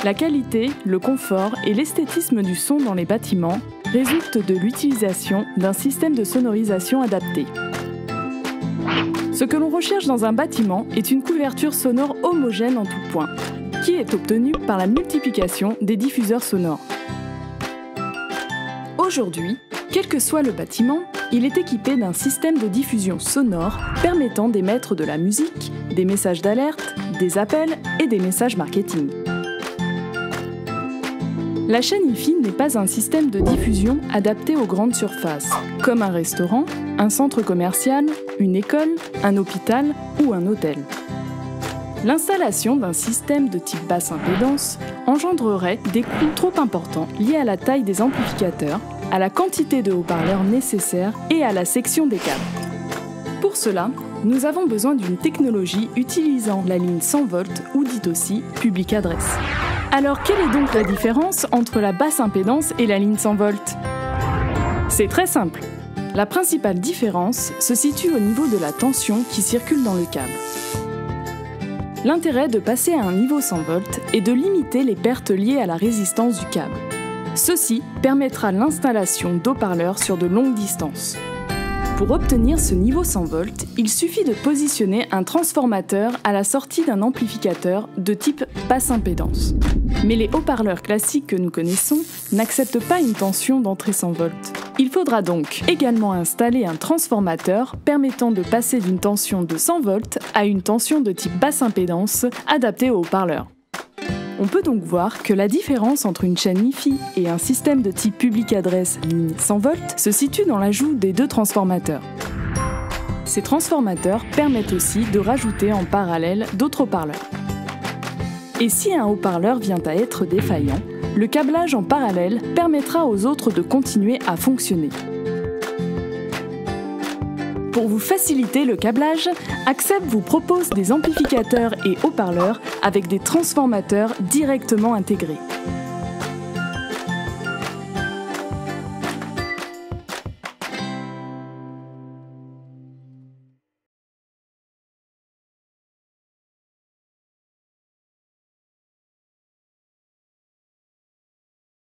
La qualité, le confort et l'esthétisme du son dans les bâtiments résultent de l'utilisation d'un système de sonorisation adapté. Ce que l'on recherche dans un bâtiment est une couverture sonore homogène en tout point, qui est obtenue par la multiplication des diffuseurs sonores. Aujourd'hui, quel que soit le bâtiment, il est équipé d'un système de diffusion sonore permettant d'émettre de la musique, des messages d'alerte, des appels et des messages marketing. La chaîne Hi-Fi n'est pas un système de diffusion adapté aux grandes surfaces, comme un restaurant, un centre commercial, une école, un hôpital ou un hôtel. L'installation d'un système de type basse impédance engendrerait des coûts trop importants liés à la taille des amplificateurs, à la quantité de haut-parleurs nécessaires et à la section des câbles. Pour cela, nous avons besoin d'une technologie utilisant la ligne 100 volts ou dite aussi public adresse. Alors quelle est donc la différence entre la basse impédance et la ligne 100 volts ? C'est très simple. La principale différence se situe au niveau de la tension qui circule dans le câble. L'intérêt de passer à un niveau 100 volts est de limiter les pertes liées à la résistance du câble. Ceci permettra l'installation d'haut-parleurs sur de longues distances. Pour obtenir ce niveau 100 volts, il suffit de positionner un transformateur à la sortie d'un amplificateur de type basse impédance. Mais les haut-parleurs classiques que nous connaissons n'acceptent pas une tension d'entrée 100 volts. Il faudra donc également installer un transformateur permettant de passer d'une tension de 100 volts à une tension de type basse impédance adaptée aux haut-parleurs. On peut donc voir que la différence entre une chaîne Hi-Fi et un système de type public adresse ligne 100 volts se situe dans l'ajout des deux transformateurs. Ces transformateurs permettent aussi de rajouter en parallèle d'autres haut-parleurs. Et si un haut-parleur vient à être défaillant, le câblage en parallèle permettra aux autres de continuer à fonctionner. Pour vous faciliter le câblage, Accept vous propose des amplificateurs et haut-parleurs avec des transformateurs directement intégrés.